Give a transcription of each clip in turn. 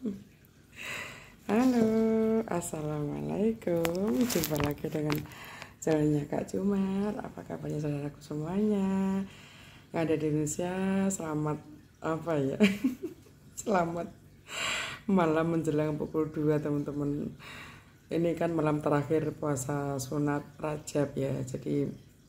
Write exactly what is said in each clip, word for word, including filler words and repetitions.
Halo, assalamualaikum. Jumpa lagi dengan channelnya Kak Jumat. Apa kabarnya saudaraku semuanya yang ada di Indonesia? Selamat apa ya? Selamat malam menjelang pukul dua teman-teman. Ini kan malam terakhir puasa sunat Rajab ya. Jadi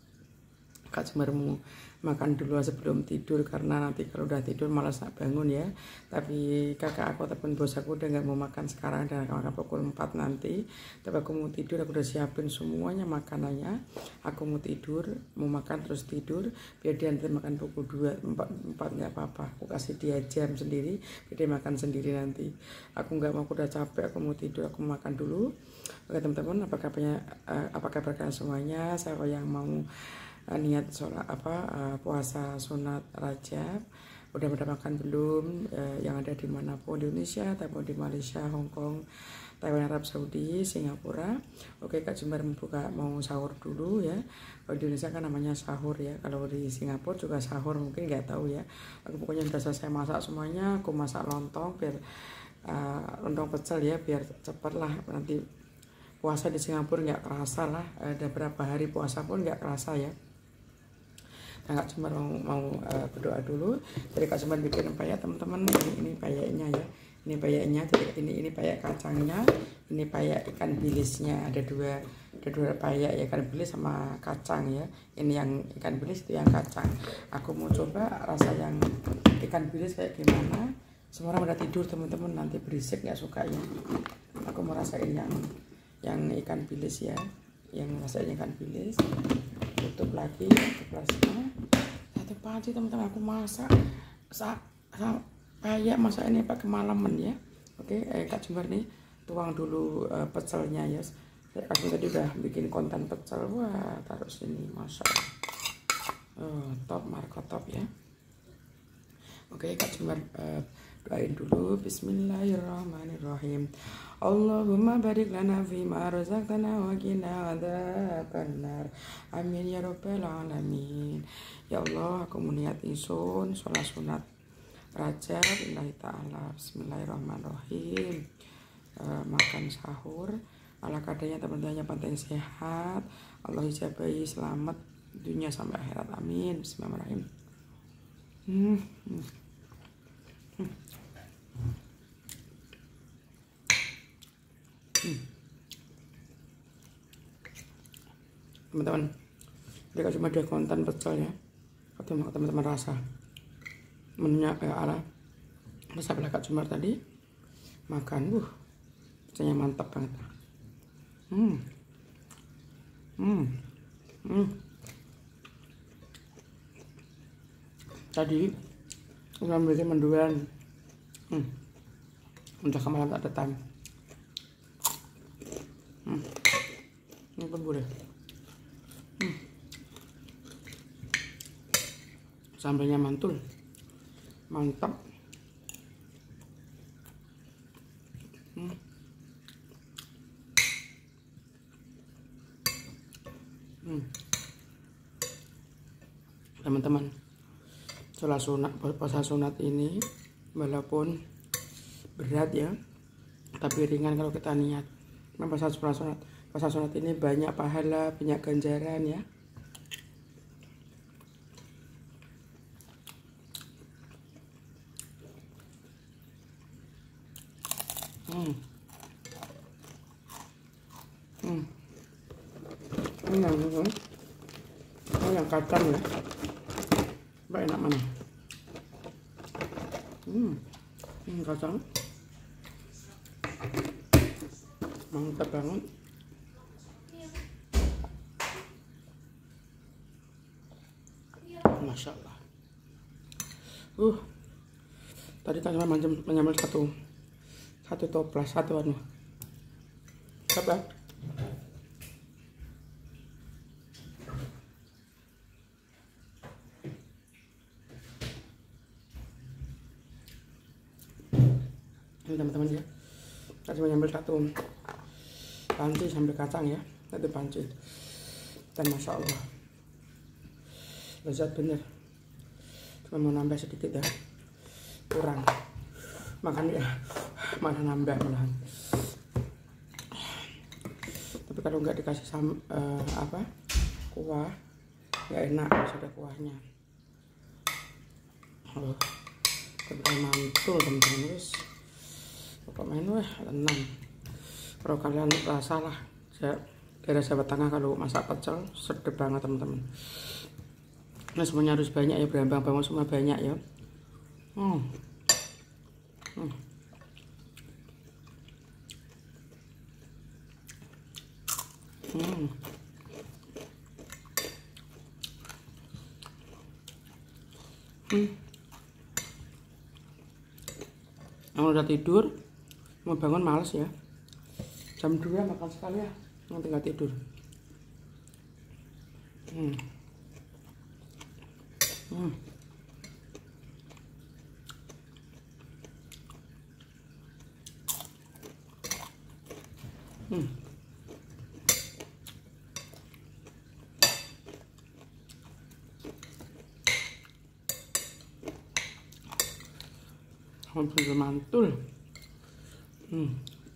Kak Jumat mau makan dulu sebelum tidur karena nanti kalau udah tidur malas nak bangun ya. Tapi kakak aku ataupun bos aku udah nggak mau makan sekarang dan akan makan pukul empat nanti. Tapi aku mau tidur, aku udah siapin semuanya makanannya. Aku mau tidur, mau makan terus tidur. Biar dia nanti makan pukul dua, empat nggak apa-apa. Aku kasih dia jam sendiri, biar dia makan sendiri nanti. Aku nggak mau, aku udah capek, aku mau tidur, aku mau makan dulu. Oke teman-teman, apa kabarnya? Apa kabar kalian semuanya? Saya yang mau Uh, niat sholat apa uh, puasa sunat Rajab udah pada makan belum, uh, yang ada di manapun di Indonesia ataupun di Malaysia, Hong Kong, Taiwan, Arab Saudi, Singapura. Oke Kak Jumat membuka mau sahur dulu ya. Kalau di Indonesia kan namanya sahur ya, kalau di Singapura juga sahur mungkin nggak tahu ya. Aku pokoknya udah selesai masak semuanya, aku masak lontong biar uh, lontong pecel ya biar cepet lah nanti puasa di Singapura nggak kerasa lah, ada berapa hari puasa pun nggak kerasa ya. Nah, Kak Jumat mau, mau uh, berdoa dulu. Jadi Kak Jumat bikin payek teman-teman. Ini, ini payeknya ya. Ini payeknya. Jadi ini ini payek kacangnya. Ini payek ikan bilisnya. Ada dua ada dua payek ya, ikan bilis sama kacang ya. Ini yang ikan bilis, itu yang kacang. Aku mau coba rasa yang ikan bilis kayak gimana. Semua orang udah tidur teman-teman, nanti berisik nggak suka ya. Aku mau rasain yang yang ikan bilis ya. Yang rasanya ikan bilis. Tutup lagi gelasnya. Satu panci teman-teman aku masak sa, sa kayak masak ini pakai malaman ya. Oke, eh, Kak Jumat nih tuang dulu uh, pecelnya ya. Saya kasih tadi udah bikin konten pecel. Wah, taruh sini, masya Allah. Uh, top, marco top ya. Oke, Kak Jumat uh, doain dulu. Bismillahirrahmanirrahim. Allahumma barik lana fima razaqtana wa qina adzabannar. Amin ya rabbal alamin. Ya Allah, aku meniat ingsun sholat sunat Rajab lillahi ta'ala. Bismillahirrahmanirrahim. Uh, makan sahur ala kadarnya, teman-temannya penting sehat. Allah ijabahi selamat dunia sampai akhirat. Amin. Bismillahirrahmanirrahim. Hmm. Hmm. Hmm. Hmm. Teman-teman, mereka cuma ada konten pecel ya, atau teman-teman rasa menunya kayak ala rasa belakang Jumat tadi makan, uh, pecelnya mantap banget. Hmm, hmm, hmm. Tadi udah beli menduan, hmm, udah kemarin tak datang. Hmm. Ini pun boleh. Hmm. Sambalnya mantul, mantap. Hmm. Hmm. Teman-teman, sholat sunat, puasa sunat ini walaupun berat ya, tapi ringan kalau kita niat. Puasa sunat, puasa sunat ini banyak pahala, banyak ganjaran ya. Hmm. Hmm. Ini yang ini, ini yang kacang ya. Mbak enak mana? Hmm. Ini kacang. Mantap banget. Masya Allah. Uh, tadi kan cuma menyambil satu satu toples, satu anu. Apa? Ini teman-teman ya. Tadi menyambil satu panci sambil kacang ya, satu panci. Dan masya Allah, lezat bener. Cuma mau nambah sedikit ya, kurang makan ya. malah nambah malahan. Tapi kalau nggak dikasih sam, uh, apa kuah nggak enak, harus ada kuahnya. Oh, kebetulan mantul teman-teman, wis pokok main weh tenang. Kalau kalian rasa lah, saya daerah Jawa Tengah kalau masak pecel sedep banget teman-teman. Nah semuanya harus banyak ya, berambang bangun semua banyak ya. Hmm. Hmm. Hmm. Hmm. Yang udah tidur mau bangun males ya. Jam dua makan sekali ya, nanti nggak tidur. Hmm. Hmm. Hmm. Hampir mantul. Hmm.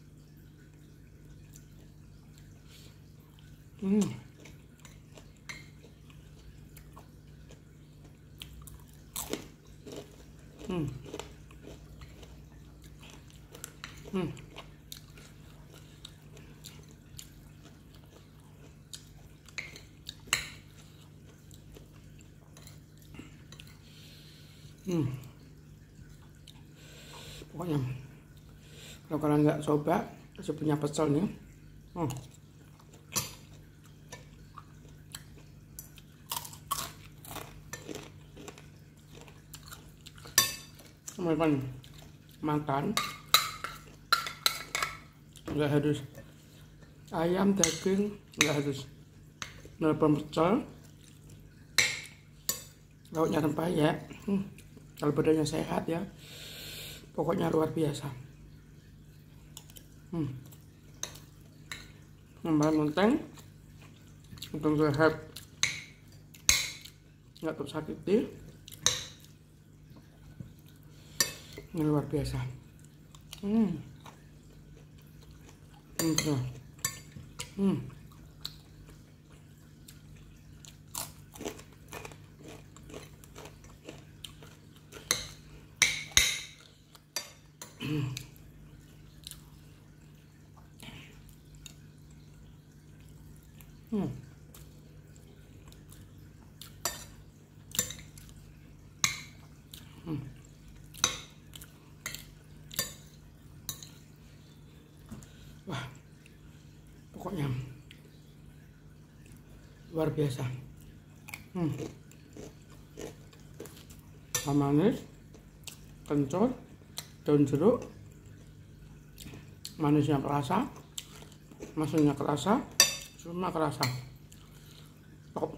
Hmm. Hmm. Hmm. Hmm. Pokoknya kalau kalian nggak coba masih punya pecel nih. Hmm. Teman-teman makan nggak harus ayam, daging, nggak harus nelpon pecel, lauknya rempeyek. Hmm. Kalau badannya sehat ya, pokoknya luar biasa. Hmm. Nambah menteng, untung sehat, nggak tersakiti. Ini luar biasa. Hmm. Hmm. Hmm. Hmm. Hmm. Hmm. Wah, pokoknya luar biasa. Hmm. Manis, kencur, daun jeruk, manisnya kerasa, manisnya kerasa, semua kerasa. Top,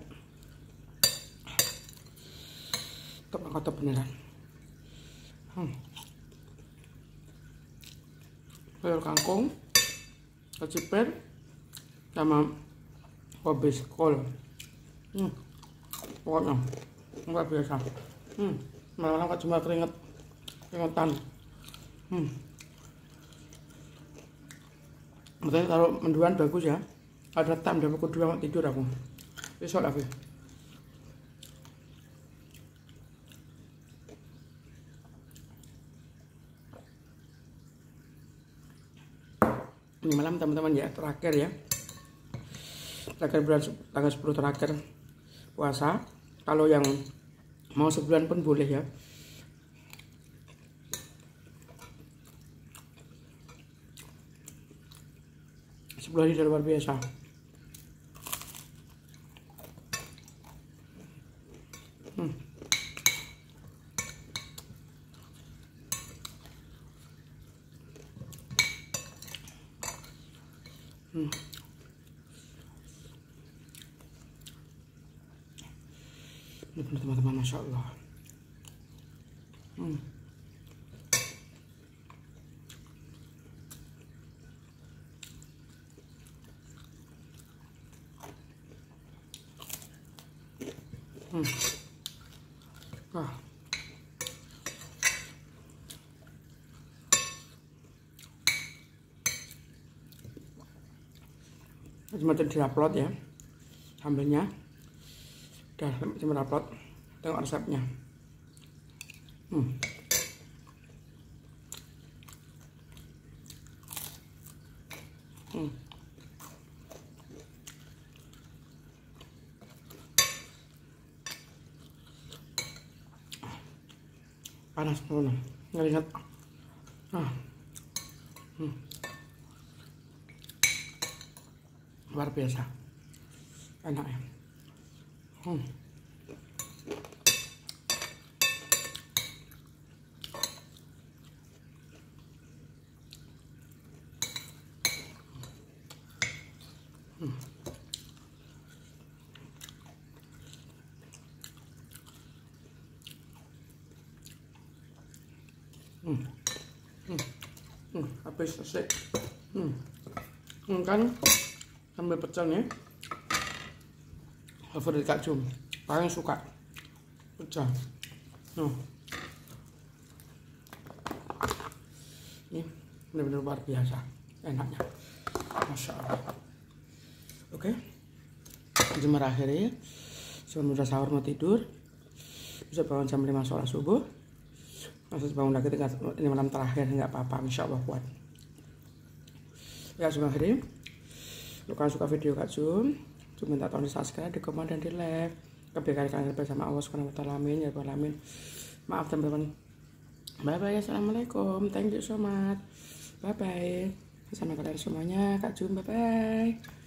top angkat top beneran. Hmm. Sayur kangkung, kecipir, sama kobis kol. Hmm. Pokoknya luar biasa. Hmm. Malam-malam kok cuma keringet, keringetan. Hmm. Makanya kalau menduan bagus ya. Ada tam dan pukul dua tidur aku. Besok lagi. Ini malam teman-teman ya, terakhir ya. Terakhir bulan tanggal sepuluh terakhir puasa. Kalau yang mau sebulan pun boleh ya. Sebulan ini luar biasa. Hmm. Hmm. Ini teman-teman, masya Allah. Hmm. Hmm. Wah. cuma di-upload ya sambelnya. Udah cuma upload, tengok resepnya. Hmm. Hmm. Panas banget, ngeringat. Ah. Hmm. Luar biasa enak ya. Hmm. Hmm. Hmm. Hmm. Hmm. Habis selesai. Hmm. Hmm, kan sambil pecelnya favorit Kak Jum, paling suka pecel. Nah, ini benar-benar luar biasa enaknya, masya Allah. Oke, jam terakhir ya, sebelum udah sahur mau tidur, bisa bangun jam lima sholat subuh. Maksud bangun lagi tinggal ini malam terakhir nggak apa-apa, insya Allah kuat. Ya, sebelum akhirnya, kalau kalian suka video Kak Jum, Jum minta tolong di subscribe, di komen, dan di like. Kebaikan kalian bersama Allah subhanahu wa taala, amin ya rabbal alamin. Maaf teman-teman. Bye bye, assalamualaikum, thank you so much, bye bye. Bersama kalian semuanya Kak Jum, bye bye.